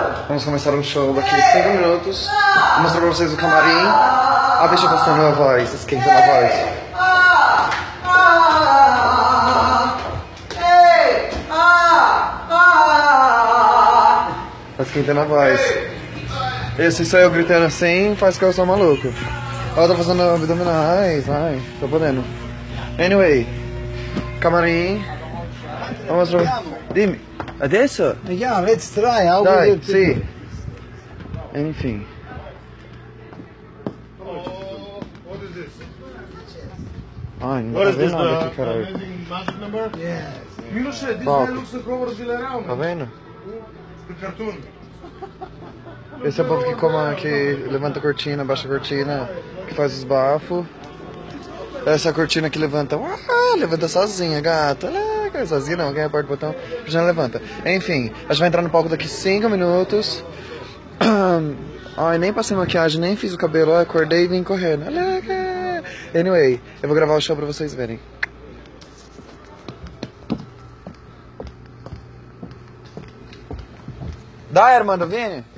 Vamos começar um show daqui a 5 minutos. Vou mostrar pra vocês o camarim. Ah, deixa eu postar a voz, esquenta a voz. Tá esquentando a voz. Esse só eu gritando assim faz que eu sou maluco. Ela tá fazendo abdominais, vai, tô podendo. Anyway, camarim. Vamos mostrar. Dimmi, adesso? Yeah, let's try. How Dai, will it sì. be? Enfim. Ai, não tá vendo nada aqui, caralho. Tá vendo? Esse é o povo que levanta a cortina, baixa a cortina, que faz os bafos. Essa é a cortina que levanta. Levanta sozinha, gata. Sozinha não, quem aperta o botão já levanta. Enfim, a gente vai entrar no palco daqui 5 minutos. Ai, nem passei maquiagem, nem fiz o cabelo. Acordei e vim correndo. Anyway, eu vou gravar o show pra vocês verem. Dai, Armando, vieni.